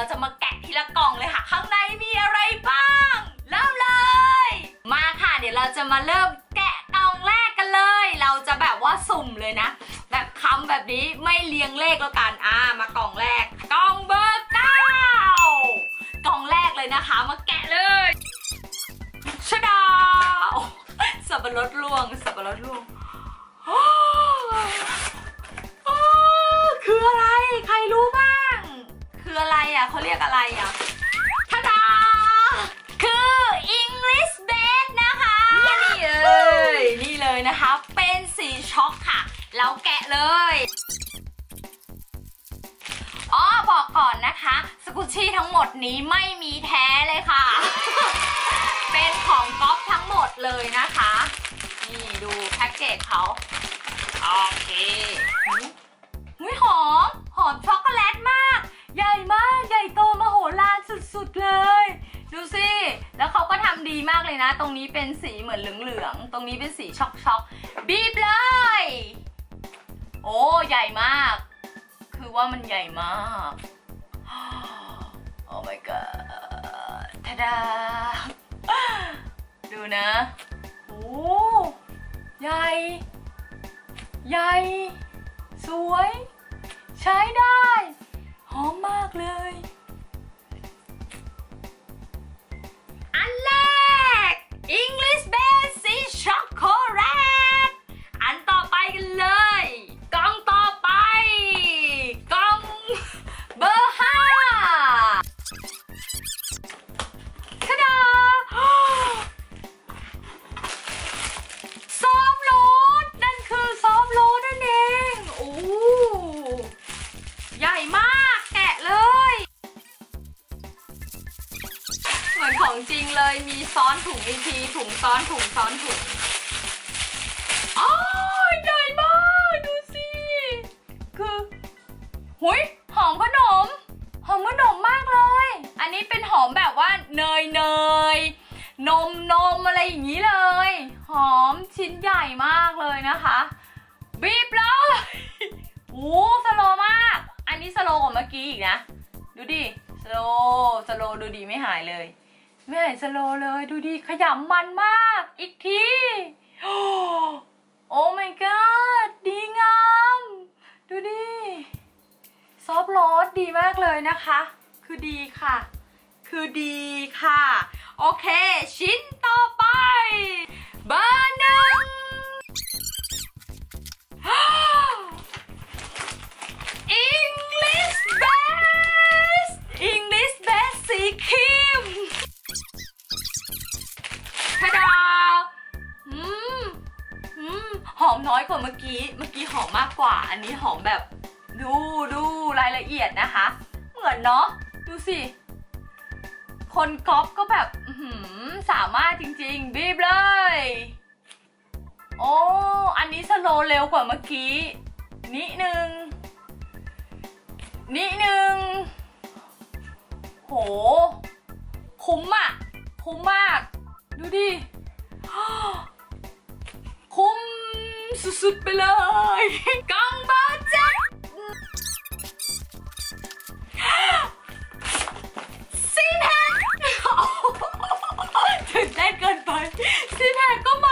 เราจะมาแกะทีละกล่องเลยค่ะข้างในมีอะไรบ้างเริ่มเลยมาค่ะเดี๋ยวเราจะมาเริ่มแกะกล่องแรกกันเลยเราจะแบบว่าสุ่มเลยนะแบบคำแบบนี้ไม่เรียงเลขแล้วกันมากล่องแรกกล่องเบอร์ 9กล่องแรกเลยนะคะมาแกะเลยชะดาวสับปะรดร่วงสับปะรดร่วงคืออะไรใครรู้บ้างคืออะไรเขาเรียกอะไรทาดาคือ English Bed นะคะนี่เลยนะคะเป็นสีช็อกค่ะแล้วแกะเลยบอกก่อนนะคะสกุชชี่ทั้งหมดนี้ไม่มีแท้เลยค่ะเป็นของก๊อปทั้งหมดเลยนะคะนี่ดูแพ็กเกจเขาโอเคหอมช็อกโกแลตมากใหญ่มากใหญ่โตมโหฬารสุดๆเลยดูสิแล้วเขาก็ทำดีมากเลยนะตรงนี้เป็นสีเหมือนเหลืองๆตรงนี้เป็นสีช็อกบีบเลยโอ้ใหญ่มากคือว่ามันใหญ่มากโอ้ my god ทาดาดูนะโอ้ใหญ่สวยใช้ได้หอมมากเลยอันแรก English Bed สีช็อกโกแลตอันต่อไปกันเลยกล่องต่อไปกล่องเบอร์ 5ทะดาซอฟต์โหลดนั่นคือซอฟต์โหลดนั่นเองโอ้ใหญ่มากแกะเลยเหมือนของจริงเลยมีซ้อนถุงอีกทีถุงซ้อนถุงซ้อนถุงใหญ่มากดูสิคือหุยหอมขนมมากเลยอันนี้เป็นหอมแบบว่าเนยนมอะไรอย่างนี้เลยหอมชิ้นใหญ่มากเลยนะคะบีบเลยโอ้สโลมากอันนี้สโลกว่าเมื่อกี้อีกนะดูดิสโลดูดีไม่หายเลยไม่หายสโลเลยดูดิขยำมันมากอีกทีโอ้ my god ดีงามดูดิซอฟต์โรสดีมากเลยนะคะคือดีค่ะโอเคชิ้นต่อไปเบอร์ 1English Bed สีครีมทะดาหอมน้อยกว่าเมื่อกี้หอมมากกว่าอันนี้หอมแบบดูรายละเอียดนะคะเหมือนเนาะดูสิคนก๊อปก็แบบสามารถจริงๆบีบเลยโอ้อันนี้สโลว์เร็วกว่าเมื่อกี้นิดนึงโหคุ้มมากดูดิคุ้มสุดๆไปเลยกล่องเบอร์ 7ซีแพคตื่นเต้นเกินไปซีแพคก็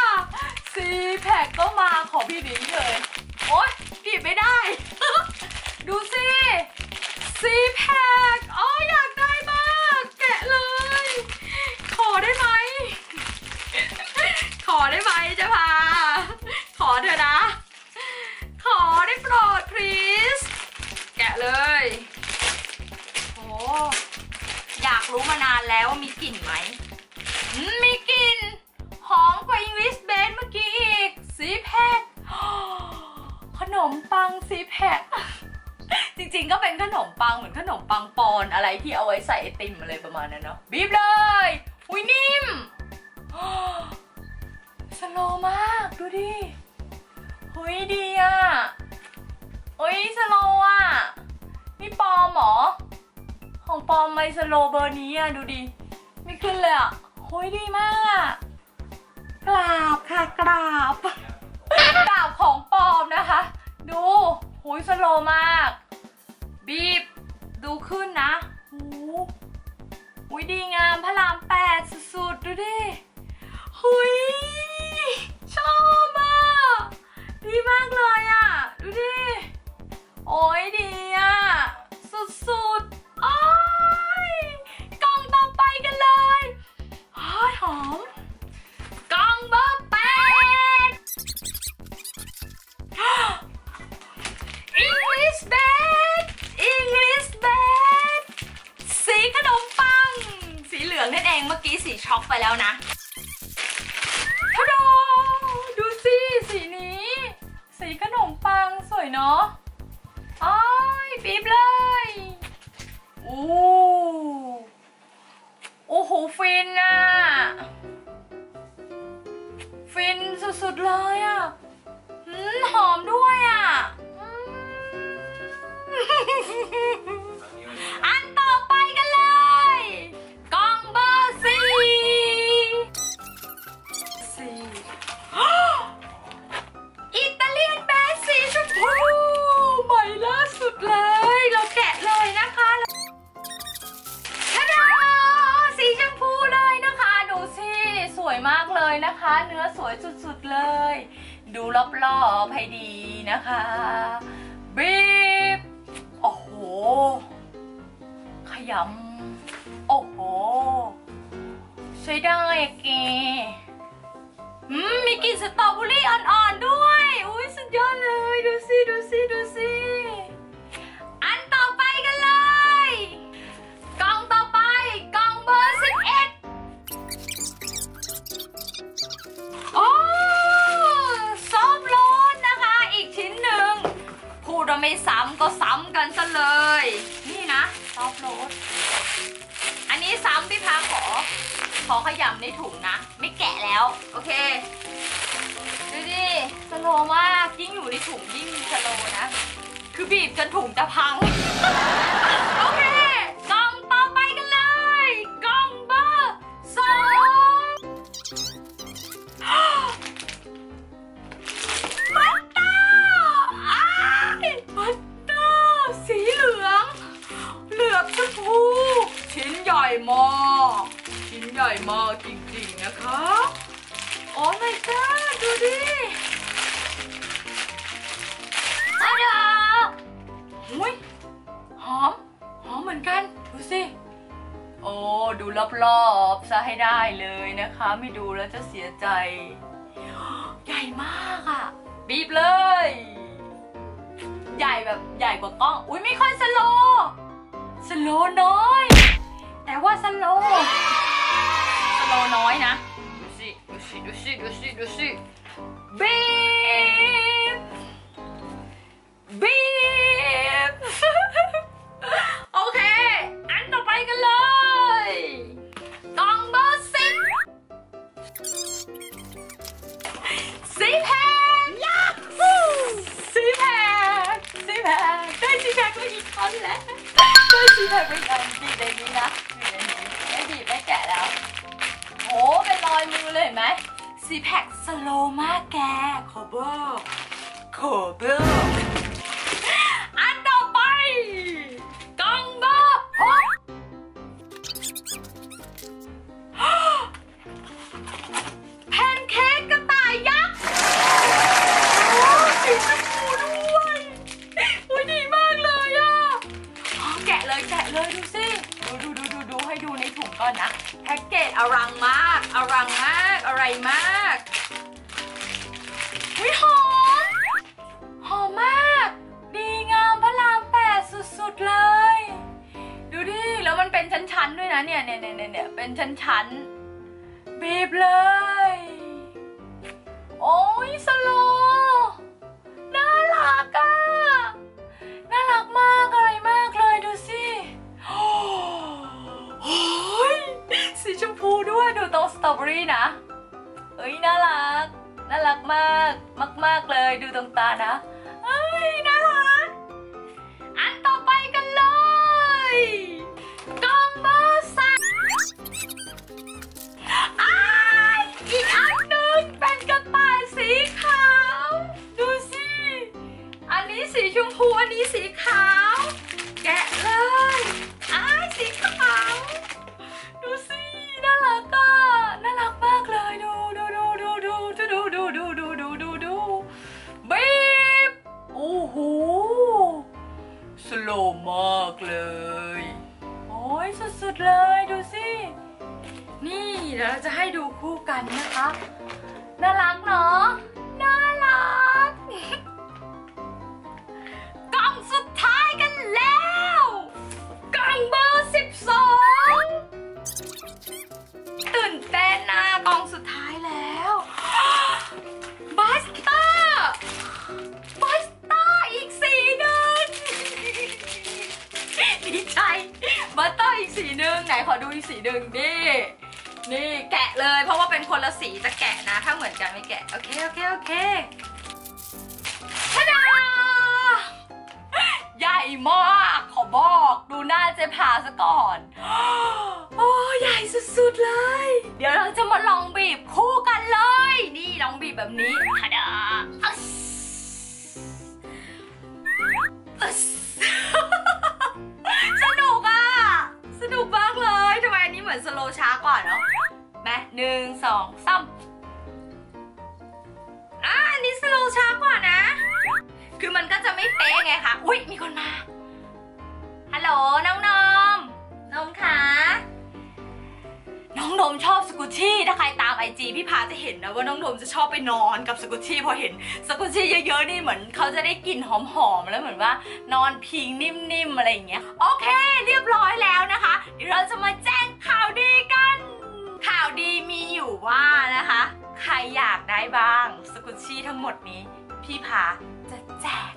มาขอพี่บิ๊กเลยโอ๊ยบีบไม่ได้ดูสิซีแพคอยากได้มากแกะเลยขอได้ไหมจะพาขอเถอะนะขอได้โปรด please แกะเลยโอ้อยากรู้มานานแล้วว่ามีกลิ่นไหมมีกลิ่นหอมกว่า English Bed เมื่อกี้อีกซีแพคขนมปังซีแพคจริงๆก็เป็นขนมปังเหมือนขนมปังปอนอะไรที่เอาไว้ใส่ไอติมอะไรประมาณนั้นเนาะบีบเลยอุ้ยนิ่มสโลว์มากดูดิเฮ้ยดีสโลว์นี่ปลอมเหรอของปลอมไม่สโลว์เบอร์นี้ดูดิไม่ขึ้นเลยเฮ้ยดีมากกราบค่ะกราบของปลอมนะคะดูโหยสโลว์มากบีบดูขึ้นนะดีงามพระราม8สุดๆดูดิหุยชอบอ่ะดีมากเลยอ่ะดูดิโอ้ยดีอ่ะสุดๆอ้ยกล่องต่อไปกันเลยหอมกล่องเบอร์8 English bed English bed สีขนมปังสีเหลืองนั่นเองเมื่อกี้สีช็อกไปแล้วนะทะโดดูสิสีนี้สีขนมปังสวยเนาะอ้อยบีบเลยโอ้โหฟินอะฟินสุดๆเลยอะหอมด้วยอะอันต่อไปกันเลยกล่องเบอร์4อิตาเลียนแบดสีชมพูใหม่ล่าสุดเลยเราแกะเลยนะคะทะดาสีชมพูเลยนะคะดูสิสวยมากเลยนะคะเนื้อสวยสุดๆเลยดูรอบๆให้ดีนะคะบีบโอ้โหขยำโอ้โหใช้ได้เก๋มีกลิ่นสตรอเบอรี่อ่อนๆด้วยอุ้ยสุดยอดเลยดูสิอันต่อไปกันเลยกล่องต่อไปกล่องเบอร์11โอ้ซอฟต์โรลนะคะอีกชิ้นหนึ่งพูดว่าไม่ซ้ำก็ซ้ำกันซะเลยนี่นะซอฟต์โรลอันนี้ซ้ำพี่พาขอขยำในถุงนะไม่แกะแล้วโอเคดูดิสโลว์มากยิ่งอยู่ในถุงยิ่งสโลว์นะคือบีบจนถุงจะพังโอเคกล่องต่อไปกันเลยกล่องเบอร์2มัตตามัตตาสีเหลืองชมพูชิ้นใหญ่มากจริงๆนะคะโอ้ my god ดูดิจ้าดาอุ้ยหอมเหมือนกันดูสิโอ้ดูรอบๆซะให้ได้เลยนะคะไม่ดูแล้วจะเสียใจใหญ่มากอ่ะบีบเลยใหญ่แบบใหญ่กว่ากล้องอุ้ยไม่ค่อยสโลว์น้อยแต่ว่าสโลว์น้อยนะดูสิบีบโอเคอันต่อไปกันเลยกล่องเบอร์10สีแพงสีแพงได้สีแพงก็อีกคนแล้วได้สีแพงไปอีกบีบในนี้นะไม่บีบไม่แกะแล้วโอ้เป็นรอยมือเลยเห็นไหมซีแพคสโลมากแกขอเบอร์อันต่อไปกล่องเบอร์6แพนเค้กกระต่ายยักษ์สีชมพูด้วยอุ้ยดีมากเลยอ่ะแกะเลยดูสิดูให้ดูในถุงก่อนนะแพ็กเกจอลังมากอะไรมากอุ๊ยหอมมากดีงามพระราม8สุดๆเลยดูดิแล้วมันเป็นชั้นๆด้วยนะเนี่ยเป็นชั้นบีบเลยโอ้ยสโลน่ารักอ่ะน่ารักมากอะไรมากเลยดูสิสีชมพูด้วยดูตรงสตรอเบอรี่นะเอ้ยน่ารักมากเลยดูตรงตานะเอ้ยน่ารักอันต่อไปกันเลยกล่องเบอร์3อีกอันหนึ่งเป็นกระต่ายสีขาวดูสิอันนี้สีชมพูอันนี้สีขาวแกะเลยสีขาวดูมากเลย โอ้ยสุดๆเลยดูสินี่เดี๋ยวเราจะให้ดูคู่กันนะคะน่ารักเนาะน่ารัก กล่องสุดท้ายกันแล้วกล่องเบอร์12ตื่นเต้นนะกล่องสุดท้ายแล้วบัสเตอร์อีกสีหนึ่งดีใจบัสเตอร์อีกสีหนึ่งไหนขอดูอีกสีหนึ่งนี่แกะเลยเพราะว่าเป็นคนละสีจะแกะนะถ้าเหมือนกันไม่แกะโอเคทะดาใหญ่มากขอบอกดูหน้าเจ๊พาซะก่อนโอ้ใหญ่สุดๆเลยเดี๋ยวเราจะมาลองบีบคู่กันเลยนี่ลองบีบแบบนี้ทะดาสนุกอ่ะสนุกมากเลยทำไมอันนี้เหมือนสโลว์ช้ากว่าเนาะแม่1 2 3อันนี้สโลว์ช้ากว่านะคือมันก็จะไม่เป๊ะไงคะอุ๊ยมีคนมาฮัลโหลน้องนมคะน้องนมชอบสกุชชี่ถ้าใครตามIGพี่พาจะเห็นนะว่าน้องนมจะชอบไปนอนกับสกุชชี่พอเห็นสกุชชี่เยอะๆนี่เหมือนเขาจะได้กลิ่นหอมๆแล้วเหมือนว่านอนพิงนิ่มๆอะไรอย่างเงี้ยโอเคเรียบร้อยแล้วนะคะเดี๋ยวเราจะมาแจ้งข่าวดีกันข่าวดีมีอยู่ว่านะคะใครอยากได้บ้างสกุชชี่ทั้งหมดนี้พี่พาจะแจก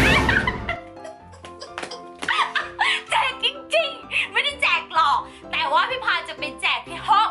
แจกจริงๆไม่ได้แจกหรอกแต่ว่าพี่พาจะไปแจกที่ห้อง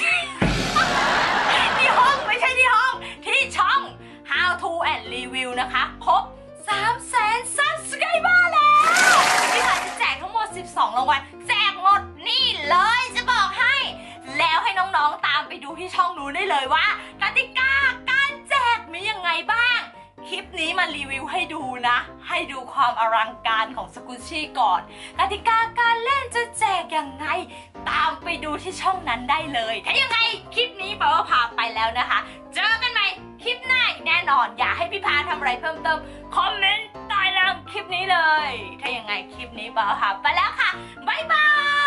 ที่ห้องไม่ใช่ที่ห้องที่ช่อง How to and Review นะคะครบ 300,000 Subscriber แล้วพี่พาจะแจกทั้งหมด12รางวัลแจกหมดนี่เลยจะบอกให้แล้วให้น้องๆตามไปดูที่ช่องนู้นได้เลยว่ากติกาการแจกมียังไงบ้างคลิปนี้มารีวิวให้ดูนะให้ดูความอลังการของสกุชชี่ก่อนกติกาการเล่นจะแจกยังไงตามไปดูที่ช่องนั้นได้เลยถ้ายังไงคลิปนี้ป้าพาไปแล้วนะคะเจอกันใหม่คลิปหน้าแน่นอนอยากให้พี่พาทำอะไรเพิ่มเติมคอมเมนต์ใต้ล่างคลิปนี้เลยถ้ายังไงคลิปนี้ป้าพาไปแล้วค่ะบ๊ายบาย